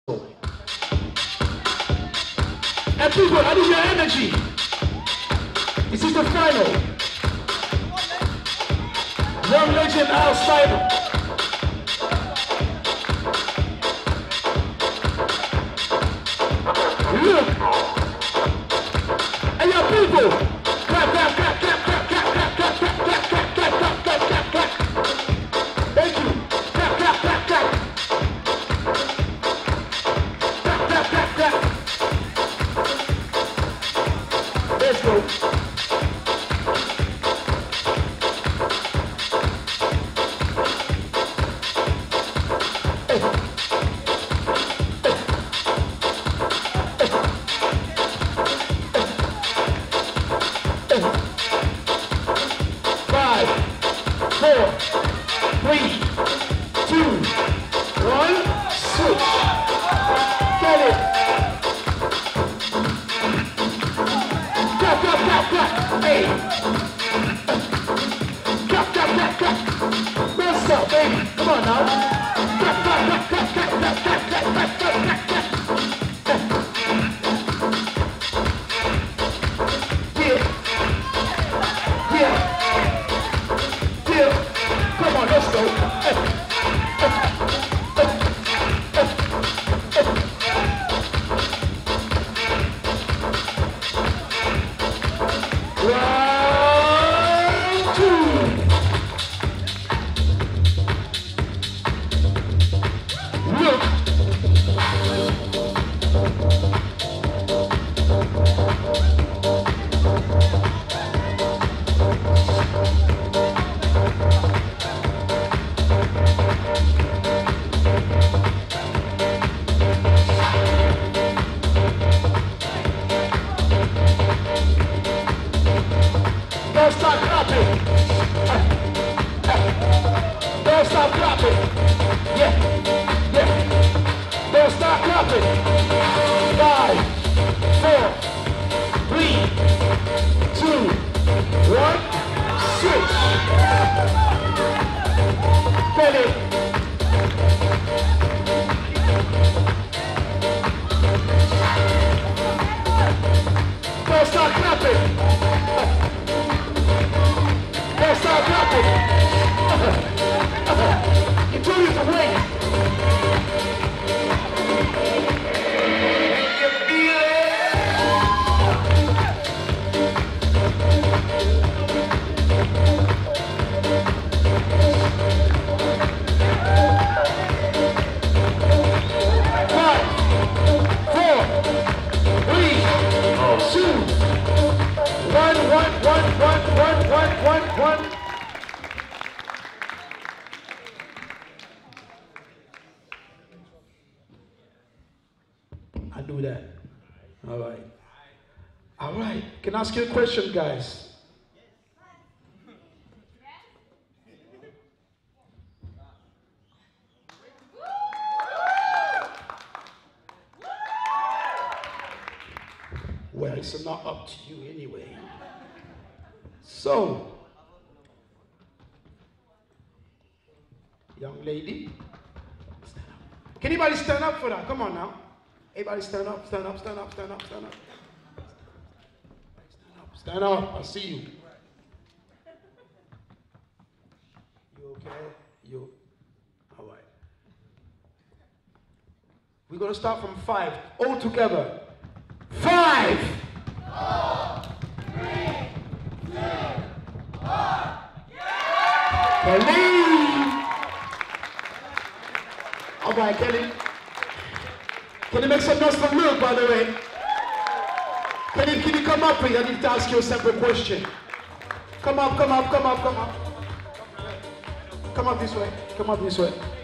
And people, I need your energy. This is the final. Young legend Al Stiver. Look. Hey, yo, people. Clap, clap, clap, clap, clap, clap, clap, clap, clap, clap, clap, clap, clap, clap, clap. Thank you. Clap, clap, clap, clap. Clap, clap, clap, clap. Let's go. Can I ask you a question, guys? Well, it's not up to you anyway. So, young lady, stand up. Can anybody stand up for that? Come on now. Everybody stand up, stand up, stand up, stand up, stand up. Stand up, I see you. You okay? You, all right. We're gonna start from 5, all together. 5! 4, 3, 2, 1, Kelly! All right, Kelly. Can you make some noise for Luke, by the way? Can you come up here? I need to ask you a simple question. Come up, come up, come up, come up. Come up this way. Come up this way.